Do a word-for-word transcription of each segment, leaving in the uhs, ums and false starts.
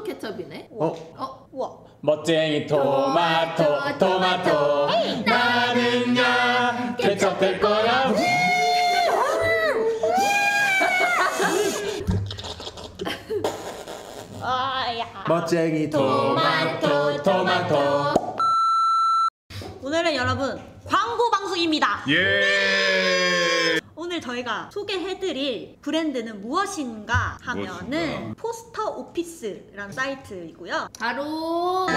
케첩이네. 어? 어? 우와. 멋쟁이 토마토 토마토 나는야 케첩 될 거야. 아야. 멋쟁이 토마토 토마토. 오늘은 여러분 광고 방송입니다. 예. 오늘 저희가 소개해드릴 브랜드는 무엇인가 하면은 무엇인가? 포스터 오피스라는 사이트이고요. 바로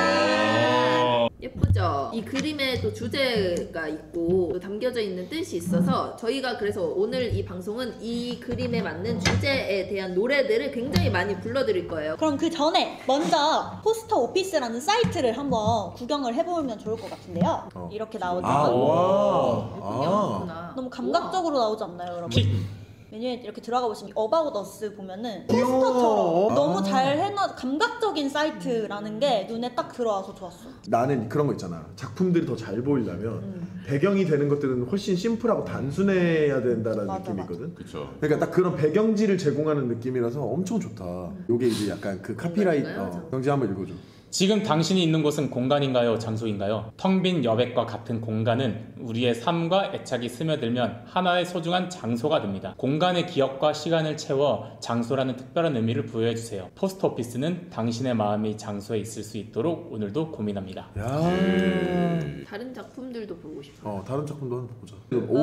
와. 예쁘죠? 이 그림에도 주제가 있고 또 담겨져 있는 뜻이 있어서 저희가 그래서 오늘 이 방송은 이 그림에 맞는 주제에 대한 노래들을 굉장히 많이 불러드릴 거예요. 그럼 그 전에 먼저 포스터 오피스라는 사이트를 한번 구경을 해보면 좋을 것 같은데요. 어. 이렇게 나오죠. 아, 와. 예쁘게 아. 나왔구나. 너무 감각적으로 나오지 않나요, 여러분? 픽. 메뉴에 이렇게 들어가 보시면 어바웃 어스 보면은 귀여워. 포스터처럼 너무 아. 잘 해놔 감각적인 사이트라는 게 눈에 딱 들어와서 좋았어. 나는 그런 거 있잖아. 작품들이 더 잘 보이려면 음. 배경이 되는 것들은 훨씬 심플하고 단순해야 된다는 맞아, 느낌이 맞아. 있거든. 그쵸. 그러니까 딱 그런 배경지를 제공하는 느낌이라서 엄청 좋다. 요게 이제 약간 그 카피라이트. 공간인가요? 어, 경지 한번 읽어줘. 지금 당신이 있는 곳은 공간인가요? 장소인가요? 텅 빈 여백과 같은 공간은 우리의 삶과 애착이 스며들면 하나의 소중한 장소가 됩니다. 공간의 기억과 시간을 채워 장소라는 특별한 의미를 부여해주세요. 포스트 오피스는 당신의 마음이 장소에 있을 수 있도록 오늘도 고민합니다. 야. 예. 다른 작품들도 보고 싶어. 어, 다른 작품도 한번 보자.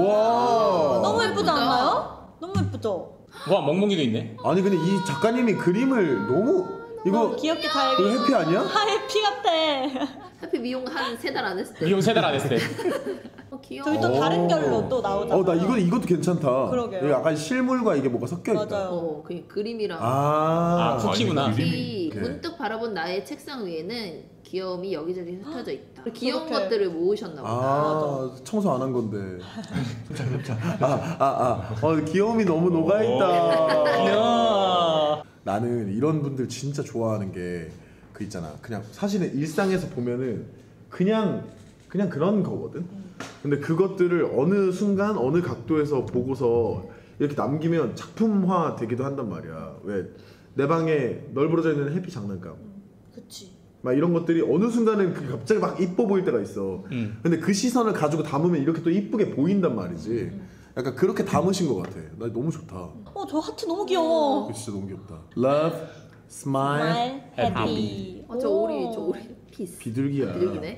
우와. 너무 예쁘지 예쁘다. 않나요? 너무 예쁘죠? 와, 멍멍이도 있네. 아니 근데 이 작가님이 그림을 너무 이거 너무 귀엽게 잘 이거 해피 아니야? 아 해피 같아. 해피 미용 한 세 달 안 했을 때. 미용 세 달 안 했을 때. 어, 귀여워. 저희 또 다른 결로 또 나오잖아요. 어, 나 이거 이것도 괜찮다. 그러게요. 이거 약간 실물과 이게 뭐가 섞여 있다. 맞아요. 어, 그 그림이랑 아, 아, 쿠키구나. 이 오케이. 문득 바라본 나의 책상 위에는 귀여움이 여기저기 흩어져 있다. 귀여운 그렇게. 것들을 모으셨나 보다. 아, 청소 안 한 건데. 아, 아, 아. 어, 귀여움이 너무 녹아 있다. 이야. 나는 이런 분들 진짜 좋아하는 게 그 있잖아. 그냥 사실은 일상에서 보면은 그냥 그냥 그런 거거든. 근데 그것들을 어느 순간 어느 각도에서 보고서 이렇게 남기면 작품화 되기도 한단 말이야. 왜 내 방에 널브러져 있는 해피 장난감. 그치. 막 이런 것들이 어느 순간은 그 갑자기 막 이뻐 보일 때가 있어. 음. 근데 그 시선을 가지고 담으면 이렇게 또 이쁘게 보인단 말이지. 약간 그렇게 담으신 것 같아. 나 너무 좋다. 어 저 하트 너무 귀여워. 이거 진짜 너무 귀엽다. Love, smile, 해피. 어, 저 오리, 저 오리 피스. 비둘기야. 비둘기네.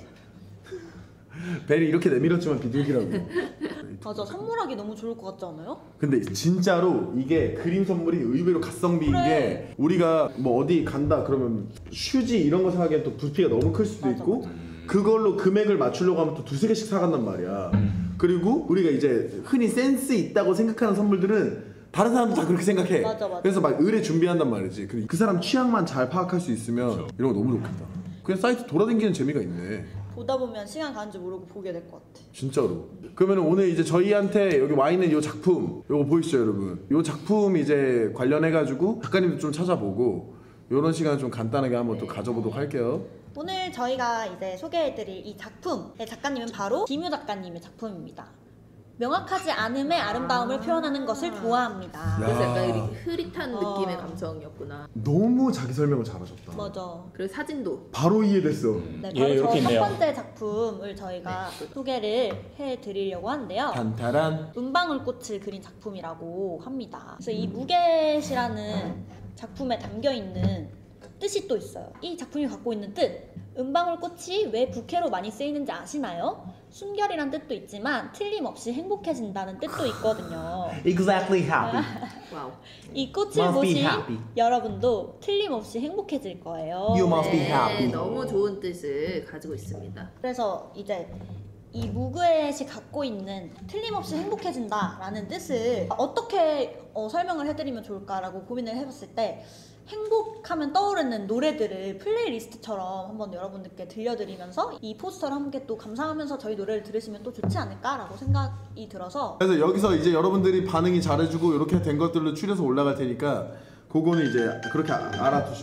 벨이 이렇게 내밀었지만 비둘기라고. 맞아, 선물하기 너무 좋을 것 같지 않아요? 근데 진짜로 이게 그림 선물이 의외로 가성비인 그래. 게 우리가 뭐 어디 간다 그러면 휴지 이런 거 사기엔 또 부피가 너무 클 수도 맞아, 있고 그걸로 금액을 맞추려고 하면 또 두세 개씩 사간단 말이야. 그리고 우리가 이제 흔히 센스 있다고 생각하는 선물들은 다른 사람도 다 그렇게 생각해. 맞아, 맞아. 그래서 막 의뢰 준비한단 말이지. 근데 그 사람 취향만 잘 파악할 수 있으면 이런 거 너무 좋겠다. 그냥 사이트 돌아다니는 재미가 있네. 보다 보면 시간 가는 줄 모르고 보게 될 것 같아. 진짜로. 그러면 오늘 이제 저희한테 여기 와 있는 이 작품, 요거 보이시죠, 여러분? 이 작품 이제 관련해가지고 작가님도 좀 찾아보고 이런 시간 좀 간단하게 한번 또 가져보도록 할게요. 오늘 저희가 이제 소개해드릴 이 작품의 작가님은 바로 김유 작가님의 작품입니다. 명확하지 않음의 아름다움을 표현하는 것을 좋아합니다. 그래서 야. 약간 이렇게 흐릿한 어. 느낌의 감성이었구나. 너무 자기 설명을 잘하셨다. 맞아. 그리고 사진도. 바로 이해됐어. 네, 예, 바로 이렇게 저 첫 있네요. 번째 작품을 저희가 소개를 해드리려고 하는데요. 단타란. 은방울꽃을 그린 작품이라고 합니다. 그래서 이 무겟이라는 작품에 담겨있는 뜻이 또 있어요. 이 작품이 갖고 있는 뜻, 은방울꽃이 왜 부케로 많이 쓰이는지 아시나요? 순결이란 뜻도 있지만 틀림없이 행복해진다는 뜻도 있거든요. Exactly happy. 와우. 이 꽃을 Must be 보신 happy. 여러분도 틀림없이 행복해질 거예요. You must be 네, happy. 너무 좋은 뜻을 가지고 있습니다. 그래서 이제 이 무그엣이 갖고 있는 틀림없이 행복해진다라는 뜻을 어떻게 어, 설명을 해드리면 좋을까라고 고민을 해봤을 때 행복하면 떠오르는 노래들을 플레이리스트처럼 한번 여러분들께 들려드리면서 이 포스터를 함께 또 감상하면서 저희 노래를 들으시면 또 좋지 않을까라고 생각이 들어서 그래서 여기서 이제 여러분들이 반응이 잘해주고 이렇게 된 것들로 추려서 올라갈 테니까 그거는 이제 그렇게 아- 알아두시.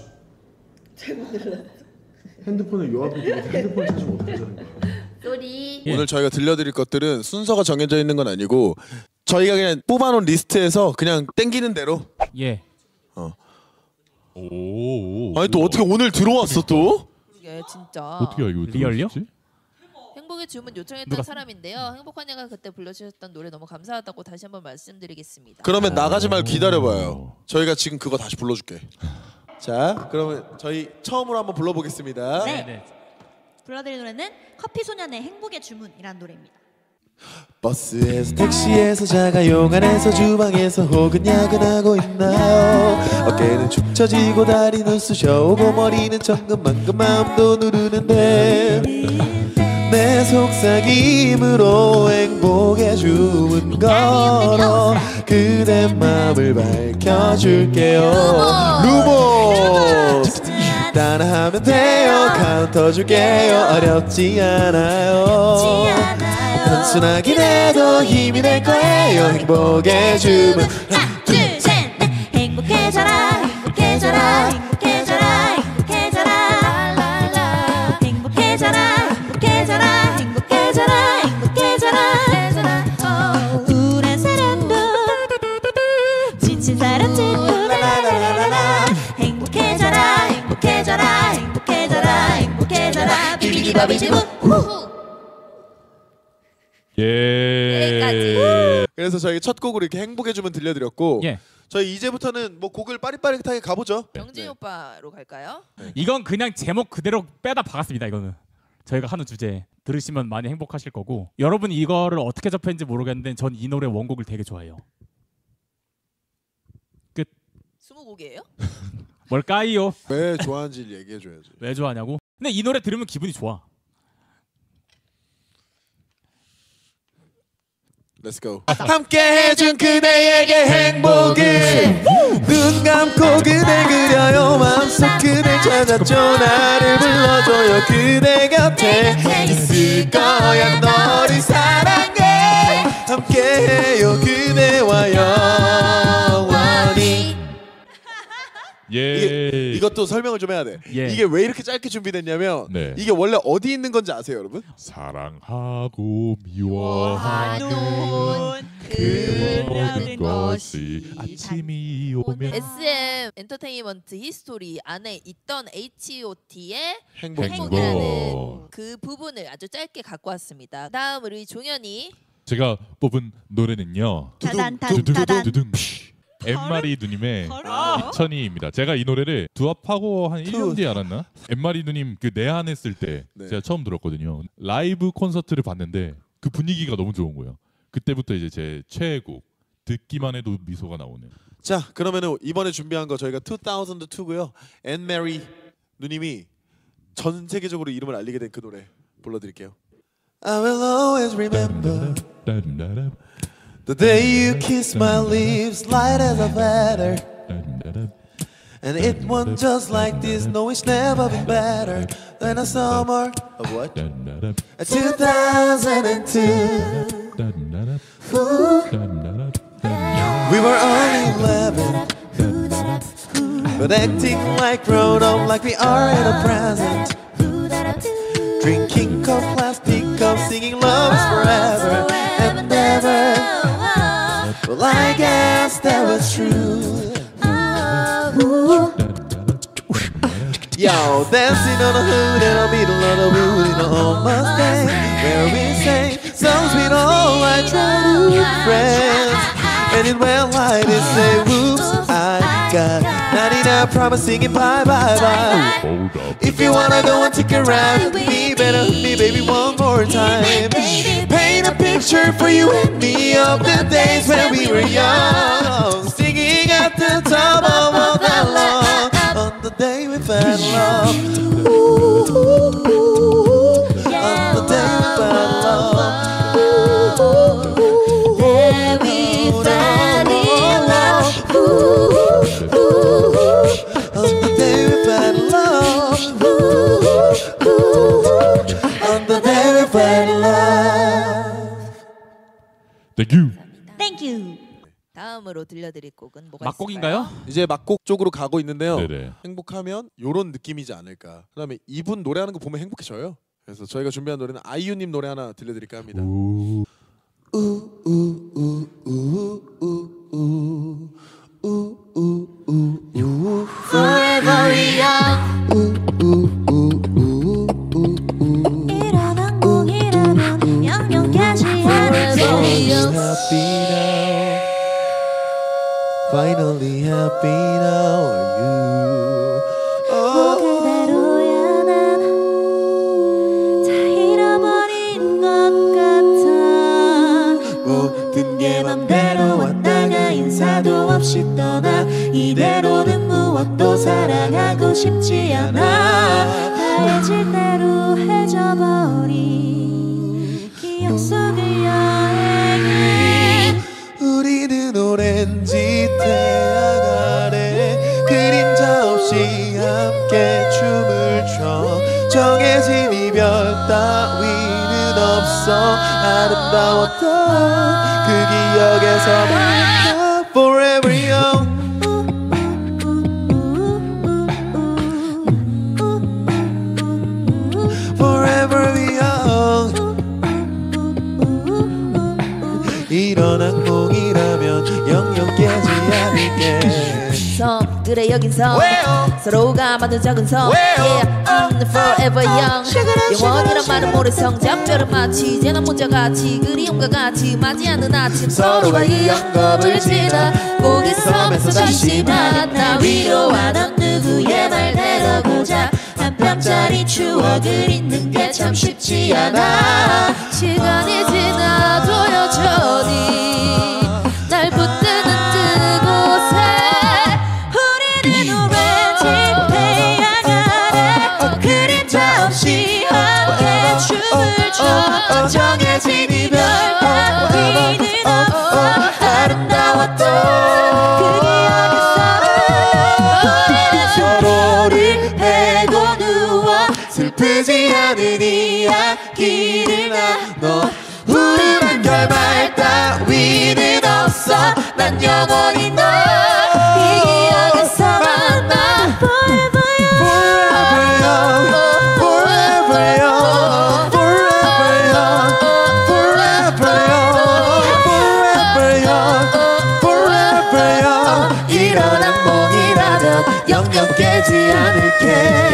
잘못 눌렀어. 핸드폰을 요 앞에 두고 핸드폰을 찾으면 어떻게 하는 거야? 쏘리. 오늘 저희가 들려드릴 것들은 순서가 정해져 있는 건 아니고 저희가 그냥 뽑아놓은 리스트에서 그냥 땡기는 대로 예. 오. 아니 또 어떻게 오늘 들어왔어 또? 이게 진짜 어떻게 알고 리얼요? 들어오셨지? 행복의 주문 요청했던 누가- 사람인데요. 행복한 야가 그때 불러주셨던 노래 너무 감사하다고 다시 한번 말씀드리겠습니다. 그러면 나가지 말고 기다려봐요. 저희가 지금 그거 다시 불러줄게. 자, 그러면 저희 처음으로 한번 불러보겠습니다. 네. 네. 불러드릴 노래는 커피 소년의 행복의 주문이라는 노래입니다. 버스에서 택시에서 자가용 안에서 주방에서 혹은 야근하고 있나요? 어깨는 축 처지고 다리는 쑤셔오고 머리는 천근만근 마음도 누르는데 내 속삭임으로 행복의 주문 걸어 그대 맘을 밝혀줄게요. 루모스 따라하면 돼요. 카운터 줄게요. 어렵지 않아요. 단순하긴 해도 힘이 될 거예요. 행복의 주문. 하나 둘셋넷 행복해져라 행복해져라 행복해져라 행복해져라 행복해져라 행복해져라 행복해져라 행복해져라 우울한 사람도 지친 사람도 라라라라라 행복해져라 행복해져라 행복해져라 행복해져라 비비디바비디부 예. 여기까지. 그래서 저희 첫 곡으로 이렇게 행복의 주문 들려드렸고 예. 저희 이제부터는 뭐 곡을 빠릿빠릿하게 가보죠. 병진 네. 오빠로 갈까요? 이건 그냥 제목 그대로 빼다 박았습니다. 이거는 저희가 하는 주제 들으시면 많이 행복하실 거고 여러분이 이거를 어떻게 접했는지 모르겠는데 전 이 노래 원곡을 되게 좋아해요. 스무 곡이에요? 뭘까요? 왜 좋아하는지 얘기해줘야지. 왜 좋아하냐고? 근데 이 노래 들으면 기분이 좋아. Let's go. 함께 해준 그대에게 행복을 눈 감고 그댈 그려요. 마음속 그댈 찾았죠. 나를 불러줘요. 그대 곁에 있을 거야. 너를 사랑해. 함께해요. 그대와 영원히. 예. 이게, 이것도 설명을 좀 해야 돼. 예. 이게 왜 이렇게 짧게 준비됐냐면 네. 이게 원래 어디 있는 건지 아세요, 여러분? 사랑하고 미워하는 그려는 모든 것이 아침이 오면 에스엠 엔터테인먼트 히스토리 안에 있던 에이치 오 티의 행복. 행복이라는 그 부분을 아주 짧게 갖고 왔습니다. 다음 우리 종현이 제가 뽑은 노래는요. 따단 두둥 따단 두둥 엠마리 누님의 바로 천이입니다. 제가 이 노래를 두합하고 한 일 년 투. 뒤에 알았나? 엠마리 누님 그 내한했을 때 네. 제가 처음 들었거든요. 라이브 콘서트를 봤는데 그 분위기가 너무 좋은 거예요. 그때부터 이제 제 최애곡 듣기만 해도 미소가 나오네요. 자, 그러면은 이번에 준비한 거 저희가 이천이고요. 앤메리 누님이 전 세계적으로 이름을 알리게 된 그 노래 불러드릴게요. I will always remember the day you kissed my lips, light as a feather. And it wasn't just like this, no, it's never been better than a summer of what? two thousand two. We were only eleven, but acting like grown up, like we are in a present. Drinking cold plastic cups, singing love is forever and ever. Well, I guess that was true. Yo, dancing on the hood and a middle of the wood in a home Mustang, where we sang songs with all my childhood friends. And it went like this, say, whoops, I got ninety-nine promise singing bye, bye, bye. Hold up. If you wanna go and take a ride with me, better hit me, baby, one more time. Paint a picture for you and me of the days when we were young, singing at the top of all that long, on the day we fell in love. Ooh, on the day we fell in love. There we fell in love. Ooh, ooh, On the day we fell in love. On the day we fell in love. Thank you. Thank you. 다음으로 들려드릴 곡은 뭐가 막곡인가요? 있을까요? 이제 막곡 쪽으로 가고 있는데요. 네네. 행복하면 요런 느낌이지 않을까. 그다음에 이분 노래하는 거 보면 행복해져요. 그래서 저희가 준비한 노래는 아이유님 노래 하나 들려드릴까 합니다. 오. Forever 이런 항공이라면 영영까지 하는 Finally happy now you. 뭐 그대로야 난 다 잃어버린 것 같아. 모든 게 맘대로 왔다가 인사도 없이 떠나 이대로는 무엇도 사랑하고 싶지 않아. 하얘질 대로 해져버린 기억 속을 여행해. 우리는 오렌지 태양 아래 그림자 없이 함께 춤을 춰. 정해진 이별 따위는 없어. 아름다웠던 그 기억에서 만나 Forever young. Forever young. 이런 악몽이라면 영영 깨지 않을게. 섬 그래 여긴 섬 왜요? 서로가 만든 작은 섬 왜요? Yeah, I'm the forever young. 영원이란 말은 모래성 잠별은 마치 재난 문자같이 그리움과 같이 맞지 않는 아침 서로와의 영겁을 지나 고개 섬에서 다시 만나 위로하던 누구의 말대로 고자 한 뼘짜리 추억을 잊는 게 참 쉽지 않아. 시간이 지나도 여전히 날 붙드는 그곳에 우리는 오렌지 태양 아래 그림자 없이 함께 춤을 춰. 정해진 이별 따위는 없어. 아름다웠던 그 기억에서 서로를 베고 누워 슬프지 않은 이야기를 나눠. 우리만 결말 따위는 없어. 난 영원히 널 이 기억에서 만나 Forever young, forever young, forever young, forever young, forever young, forever young. 이런 악몽이라면 영영 깨지 않을게.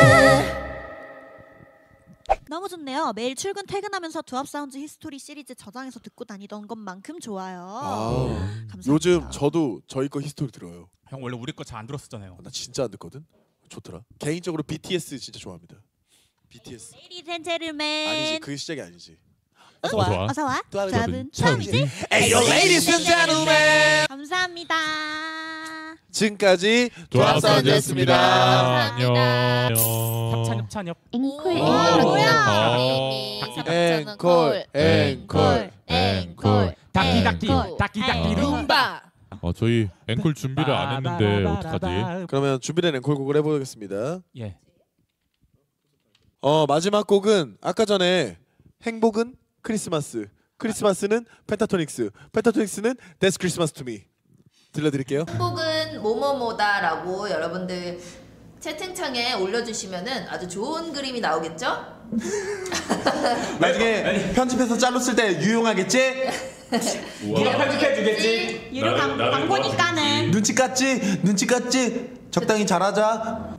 너무 좋네요. 매일 출근 퇴근하면서 두합 사운드 히스토리 시리즈 저장해서 듣고 다니던 것만큼 좋아요. 아, 감사합니다. 요즘 저도 저희 거 히스토리 들어요. 형 원래 우리 거 잘 안 들었었잖아요. 나 진짜 안 듣거든. 좋더라. 개인적으로 비티에스 진짜 좋아합니다. 비티에스. Ladies and gentlemen. 아니지, 그게 시작이 아니지. 어서 어서 와. 와. 어서 와. 또 두합은 처음이지. 처음이지. Hey yo, ladies and gentlemen. 감사합니다. 지금까지 두합 사운드였습니다. 안녕. 협찬 협찬 협. 앵콜. 오. 뭐야? 앵콜, 앵콜, 앵콜. 닭기 닭기 앵콜. 닭기 닭기 룸바. 어, 저희 앵콜 준비를 안 했는데 어떡하지? 그러면 준비된 앵콜곡을 해보겠습니다. 예. 어 마지막 곡은 아까 전에 행복은 크리스마스, 크리스마스는 펜타토닉스, 펜타토닉스는 That's Christmas to me 들려드릴게요. 행복은 뭐뭐뭐다라고 여러분들 채팅창에 올려주시면은 아주 좋은 그림이 나오겠죠? 나중에 편집해서 잘로 쓸 때 유용하겠지? 네가 편집해 주겠지. 유료 광- 광고니까는. 눈치 깠지? 눈치 깠지? 적당히 잘하자.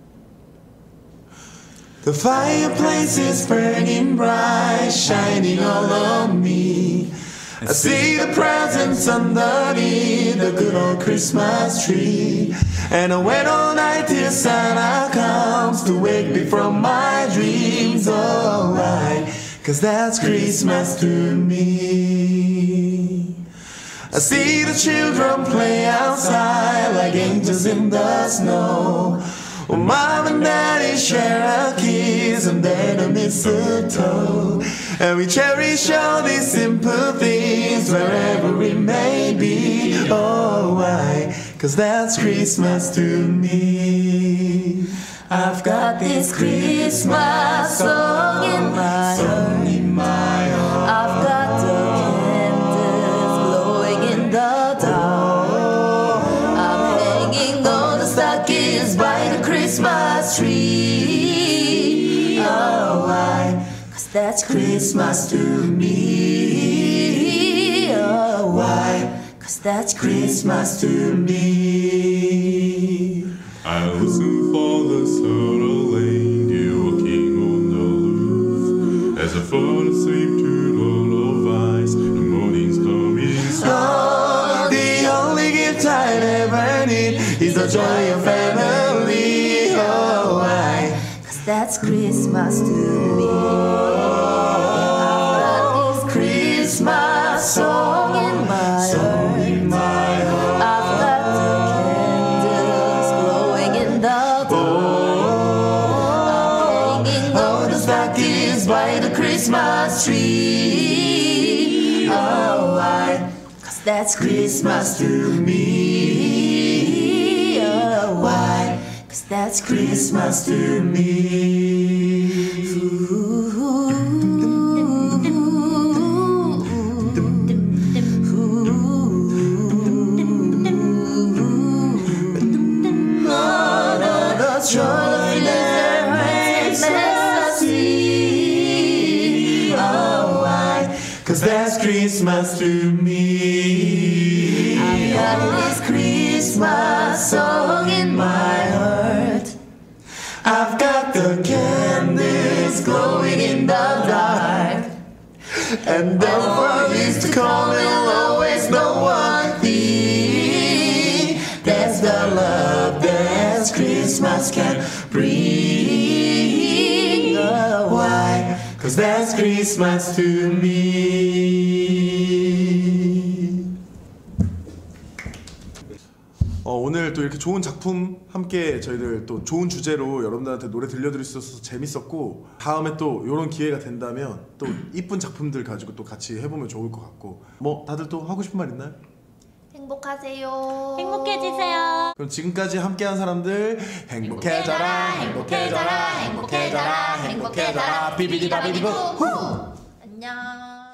The fireplace is burning bright, shining all on me. I see the presents underneath the good old Christmas tree. And I wait all night till Santa comes to wake me from my dreams. Alright, cause that's Christmas to me. I see the children play outside like angels in the snow. Well, mom and daddy share a kiss under the mistletoe. And we cherish all these simple things wherever we may be. Oh, why? Cause that's Christmas to me. I've got this Christmas song in my heart. I've got the candles glowing in the dark. I'm hanging all the stockings by the Christmas tree. Oh, why? Cause that's Christmas to me. Oh, why? Cause that's Christmas to me. I listen for the subtle lady walking on the roof as I fall asleep to lullabies. The morning's coming soon. Oh, the only gift I ever need is the joy of family. Oh, why? Cause that's Christmas to me. I've got this Christmas song in my heart. I've got the candles glowing in the dark. I'm hanging all the stockings by the Christmas tree. Oh, why? Cause that's Christmas to me. Oh, why? Cause that's Christmas to me. Cause that's Christmas to me. I've got this Christmas song in my heart. I've got the candles glowing in the dark. And don't forget to call me, always know one thing. That's the love that Christmas can bring. Oh, why? Cause that's Christmas to me. 어, 오늘 또 이렇게 좋은 작품 함께 저희들 또 좋은 주제로 여러분들한테 노래 들려드릴 수 있어서 재밌었고, 다음에 또 이런 기회가 된다면 또 이쁜 작품들 가지고 또 같이 해보면 좋을 것 같고, 뭐 다들 또 하고 싶은 말 있나요? 행복하세요. 행복해지세요. 그럼 지금까지 함께한 사람들 행복해져라, 행복해져라, 행복해져라, 행복해져라, 비비디바비비보. 안녕.